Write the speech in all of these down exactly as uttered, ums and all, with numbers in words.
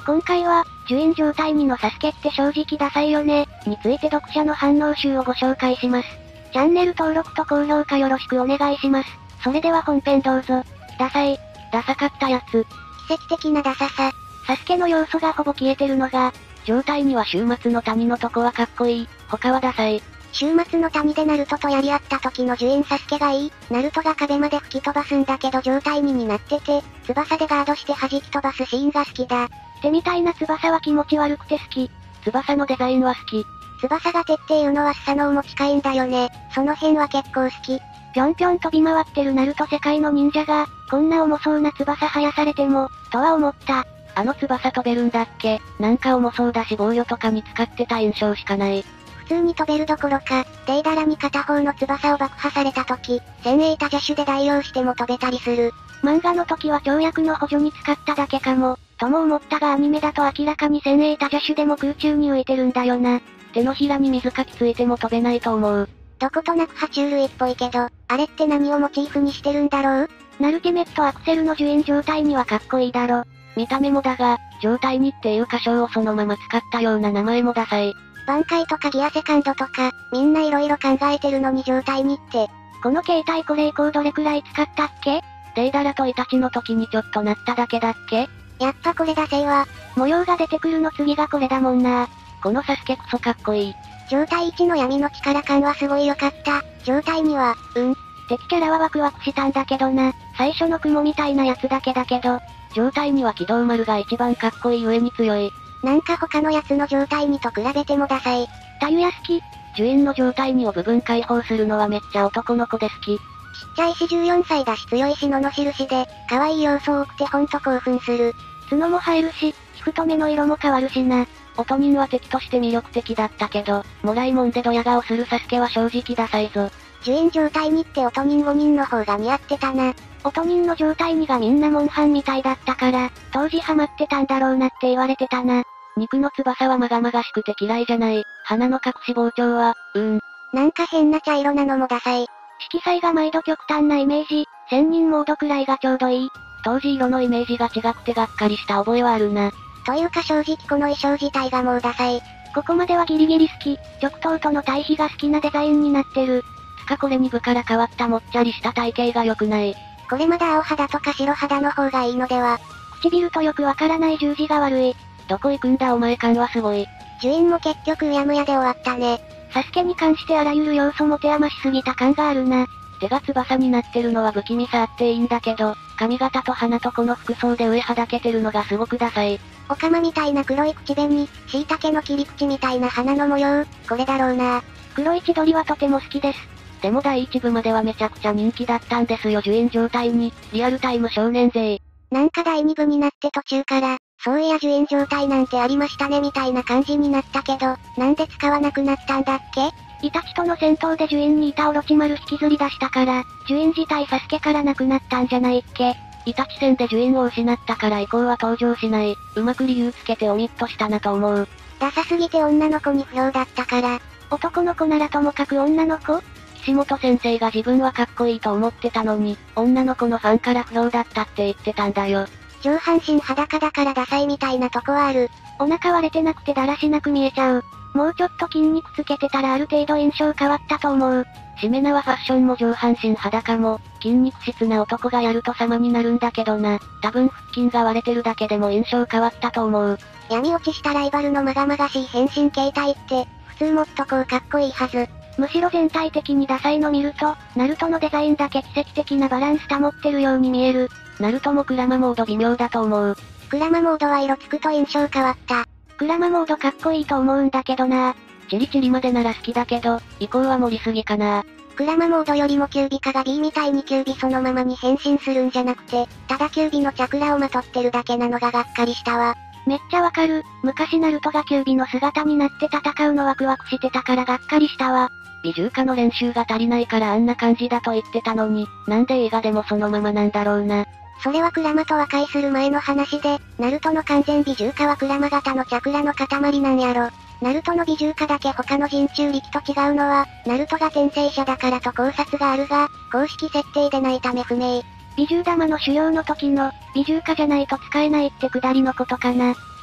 今回は、呪怨状態にのサスケって正直ダサいよね、について読者の反応集をご紹介します。チャンネル登録と高評価よろしくお願いします。それでは本編どうぞ。ダサい。ダサかったやつ。 奇跡的なダサさ。 サスケの要素がほぼ消えてるのが、状態には終末の谷のとこはかっこいい、他はダサい。 終末の谷でナルトとやり合った時の呪怨サスケがいい。ナルトが壁まで吹き飛ばすんだけど状態にになってて、翼でガードして弾き飛ばすシーンが好きだ。 手みたいな翼は気持ち悪くて好き。翼のデザインは好き。 翼が鉄っていうのはスサノオも近いんだよね。その辺は結構好き。 ぴょんぴょん飛び回ってるナルト世界の忍者が、こんな重そうな翼生やされても、とは思った。 あの翼飛べるんだっけ？なんか重そうだし防御とかに使ってた印象しかない。 普通に飛べるどころか、デイダラに片方の翼を爆破された時、先鋭多邪種で代用しても飛べたりする。 漫画の時は跳躍の補助に使っただけかも、とも思ったがアニメだと明らかに先鋭多邪種でも空中に浮いてるんだよな。 手のひらに水かきついても飛べないと思う。 どことなく爬虫類っぽいけど、あれって何をモチーフにしてるんだろう？ ナルティメットアクセルの呪怨状態にはかっこいいだろ。 見た目もだが、状態にっていう箇所をそのまま使ったような名前もダサい。 挽回とかギアセカンドとか、みんな色々考えてるのに状態にって。 この携帯これ以降どれくらい使ったっけ？ デイダラとイタチの時にちょっとなっただけだっけ？ やっぱこれだせいわ。 模様が出てくるの次がこれだもんな。 このサスケクソかっこいい。 状態いちの闇の力感はすごい良かった。状態には、うん。 敵キャラはワクワクしたんだけどな。最初の雲みたいなやつだけだけど。 状態には機動丸が一番かっこいい上に強い。 なんか他のやつの状態にと比べてもダサい。 タユヤ好き。 呪怨の状態にを部分解放するのはめっちゃ男の子で好き。 ちっちゃいしじゅうよんさいだし強いしのの印で、可愛い要素多くてほんと興奮する。 角も生えるし、皮膚と目の色も変わるしな。 音人は敵として魅力的だったけど、もらいもんでドヤ顔するサスケは正直ダサいぞ。 呪怨状態にって音人ごにんの方が似合ってたな。 音人の状態にがみんなモンハンみたいだったから、当時ハマってたんだろうなって言われてたな。 肉の翼はまがまがしくて嫌いじゃない。鼻の隠し包丁は、うーん。 なんか変な茶色なのもダサい。 色彩が毎度極端なイメージ、千人モードくらいがちょうどいい。 当時色のイメージが違くてがっかりした覚えはあるな。 というか正直この衣装自体がもうダサい。 ここまではギリギリ好き、極東との対比が好きなデザインになってる。 つかこれに部から変わったもっちゃりした体型が良くない。 これまだ青肌とか白肌の方がいいのでは。 唇とよくわからない十字が悪い。 どこ行くんだお前感はすごい。 呪怨も結局うやむやで終わったね。 サスケに関してあらゆる要素持て余しすぎた感があるな。 手が翼になってるのは不気味さあっていいんだけど、髪型と鼻とこの服装で上はだけてるのがすごくダサい。 オカマみたいな黒い口紅、椎茸の切り口みたいな鼻の模様、これだろうな。 黒い千鳥はとても好きです。 でもだいいち部まではめちゃくちゃ人気だったんですよ呪怨状態に、リアルタイム少年勢。 なんかだいに部になって途中から、そういや呪怨状態なんてありましたねみたいな感じになったけど、なんで使わなくなったんだっけ？ イタチとの戦闘で呪怨にいたオロチマル引きずり出したから、呪怨自体サスケからなくなったんじゃないっけ？ イタチ戦で呪怨を失ったから以降は登場しない。うまく理由つけてオミットしたなと思う。 ダサすぎて女の子に不評だったから。 男の子ならともかく女の子？ 岸本先生が自分はかっこいいと思ってたのに、女の子のファンから不評だったって言ってたんだよ。 上半身裸だからダサいみたいなとこはある。 お腹割れてなくてだらしなく見えちゃう。もうちょっと筋肉つけてたらある程度印象変わったと思う。 しめ縄ファッションも上半身裸も、筋肉質な男がやると様になるんだけどな。多分腹筋が割れてるだけでも印象変わったと思う。 闇落ちしたライバルのまがまがしい変身形態って、普通もっとこうかっこいいはず。 むしろ全体的にダサいの見ると、ナルトのデザインだけ奇跡的なバランス保ってるように見える。 ナルトもクラマモード微妙だと思う。 クラマモードは色つくと印象変わった。 クラマモードかっこいいと思うんだけどな。 チリチリまでなら好きだけど、移行は盛りすぎかな。 クラマモードよりもキュービカが B みたいにキュービそのままに変身するんじゃなくて、ただキュービのチャクラをまとってるだけなのががっかりしたわ。 めっちゃわかる。昔ナルトがキュービの姿になって戦うのワクワクしてたからがっかりしたわ。 美獣化の練習が足りないからあんな感じだと言ってたのに、なんで映画でもそのままなんだろうな。 それはクラマと和解する前の話で、ナルトの完全美獣化はクラマ型のチャクラの塊なんやろ。ナルトの美獣化だけ他の人中力と違うのは、ナルトが転生者だからと考察があるが、公式設定でないため不明。 美獣玉の修行の時の、美獣化じゃないと使えないってくだりのことかな。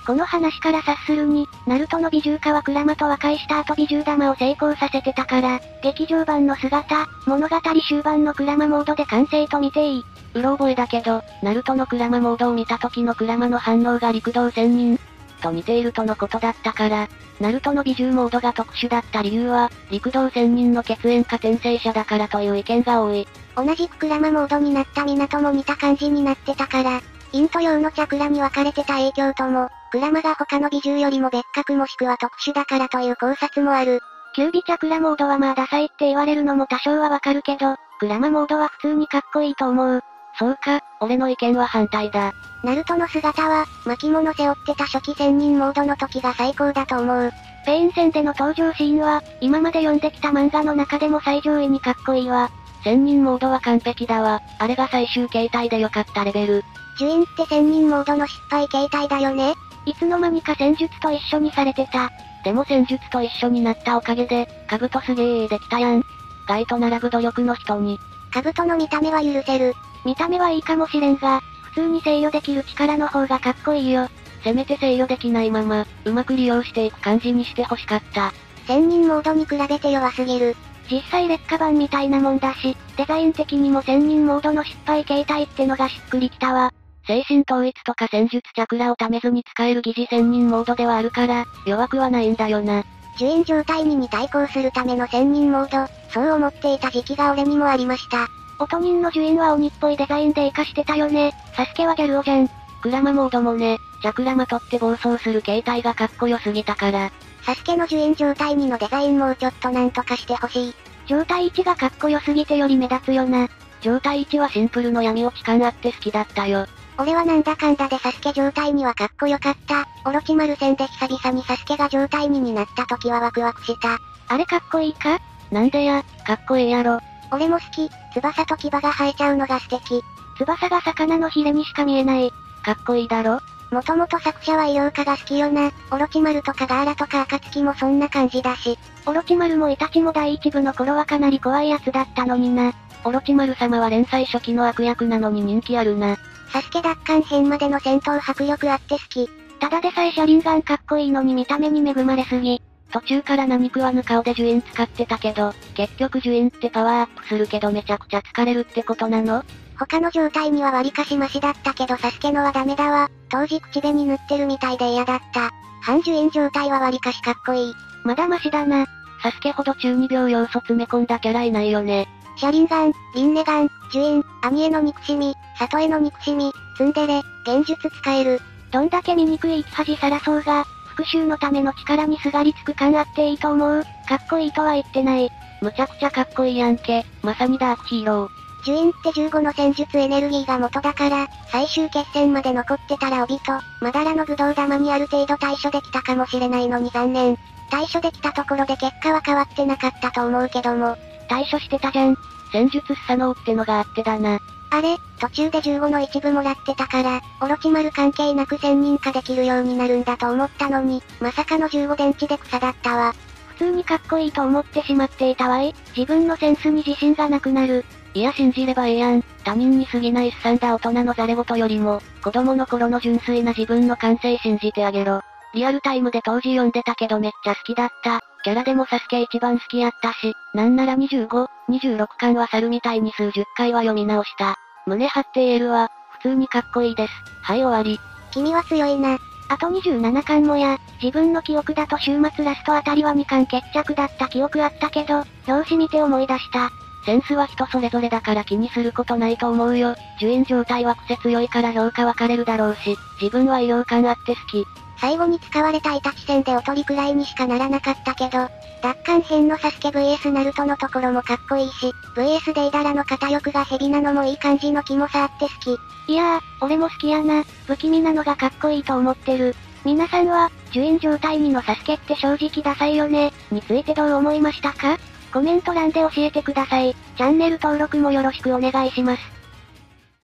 この話から察するに、ナルトの美獣家はクラマと和解した後美獣玉を成功させてたから、劇場版の姿、物語終盤のクラマモードで完成と見ていい。 うろ覚えだけど、ナルトのクラマモードを見た時のクラマの反応が陸道仙人と似ているとのことだったから、ナルトの美獣モードが特殊だった理由は、陸道仙人の血縁か転生者だからという意見が多い。 同じくクラマモードになった港も似た感じになってたから、陰と陽のチャクラに分かれてた影響とも、クラマが他の美獣よりも別格もしくは特殊だからという考察もある。 キュービチャクラモードはまあダサいって言われるのも多少はわかるけど、クラマモードは普通にかっこいいと思う。 そうか、俺の意見は反対だ。 ナルトの姿は、巻物背負ってた初期仙人モードの時が最高だと思う。 ペイン戦での登場シーンは、今まで読んできた漫画の中でも最上位にかっこいいわ。 仙人モードは完璧だわ。あれが最終形態で良かったレベル。 呪印って仙人モードの失敗形態だよね。 いつの間にか戦術と一緒にされてた。 でも戦術と一緒になったおかげで、兜すげーできたやん。ガイと並ぶ努力の人に。 兜の見た目は許せる。 見た目はいいかもしれんが、普通に制御できる力の方がかっこいいよ。 せめて制御できないまま、うまく利用していく感じにしてほしかった。 仙人モードに比べて弱すぎる。 実際劣化版みたいなもんだし、デザイン的にも仙人モードの失敗形態ってのがしっくりきたわ。 精神統一とか戦術チャクラを貯めずに使える疑似仙人モードではあるから、弱くはないんだよな。 呪印状態にに対抗するための仙人モード、そう思っていた時期が俺にもありました。 音人の呪印は鬼っぽいデザインで活かしてたよね。サスケはギャル男じゃん。 クラマモードもね、チャクラまとって暴走する形態がかっこよすぎたから。 サスケの呪印状態にのデザインもうちょっとなんとかしてほしい。 状態いちがかっこよすぎてより目立つよな。 状態いちはシンプルの闇落ち感あって好きだったよ。 俺はなんだかんだでサスケ状態にはかっこよかった。オロチマル戦で久々にサスケが状態にになった時はワクワクした。 あれかっこいいか？ なんでや、かっこいいやろ。 俺も好き、翼と牙が生えちゃうのが素敵。 翼が魚のヒレにしか見えない。 かっこいいだろ？ もともと作者は医療家が好きよな。オロチマルとかガーラとか暁もそんな感じだし。 オロチマルもイタチも第一部の頃はかなり怖いやつだったのにな。 オロチマル様は連載初期の悪役なのに人気あるな。 サスケ奪還編までの戦闘迫力あって好き。 ただでさえシャリンガンかっこいいのに見た目に恵まれすぎ。 途中から何食わぬ顔で呪印使ってたけど、結局呪印ってパワーアップするけどめちゃくちゃ疲れるってことなの？ 他の状態には割かしマシだったけどサスケのはダメだわ。当時口紅塗ってるみたいで嫌だった。半呪印状態は割かしかっこいい。 まだマシだな。 サスケほど中二病要素詰め込んだキャラいないよね。 シャリンガン、リンネガン、呪印、兄への憎しみ、里への憎しみ、ツンデレ、幻術使える。 どんだけ醜い生き恥さらそうが、復讐のための力にすがりつく感あっていいと思う。かっこいいとは言ってない。 むちゃくちゃかっこいいやんけ。まさにダークヒーロー。 呪印ってじゅうごの戦術エネルギーが元だから、最終決戦まで残ってたら帯と、まだらの武道玉にある程度対処できたかもしれないのに残念。対処できたところで結果は変わってなかったと思うけども。 対処してたじゃん。戦術スサノオってのがあってだな。 あれ、途中でじゅうごの一部もらってたから、オロチマル関係なく専任化できるようになるんだと思ったのに、まさかのじゅうご電池で草だったわ。 普通にかっこいいと思ってしまっていたわい。自分のセンスに自信がなくなる。 いや信じればええやん。他人に過ぎないすさんだ大人のザレ言よりも、子供の頃の純粋な自分の感性信じてあげろ。リアルタイムで当時読んでたけどめっちゃ好きだった。キャラでもサスケ一番好きやったし、なんならにじゅうご、にじゅうろくかんは猿みたいに数十回は読み直した。胸張って言えるわ。普通にかっこいいです。はい終わり。 君は強いな。 あとにじゅうななかんもや、自分の記憶だと週末ラストあたりはにかん決着だった記憶あったけど、表紙見て思い出した。 センスは人それぞれだから気にすることないと思うよ。呪印状態は癖強いから評価分かれるだろうし、自分は医療感あって好き。 最後に使われたイタチ戦でおとりくらいにしかならなかったけど、奪還編のサスケ ブイエス ナルトのところもかっこいいし、ブイエス デイダラの片翼がヘビなのもいい感じの気もさあって好き。 いやー、俺も好きやな。不気味なのがかっこいいと思ってる。皆さんは、呪印状態にのサスケって正直ダサいよね、についてどう思いましたか？コメント欄で教えてください。チャンネル登録もよろしくお願いします。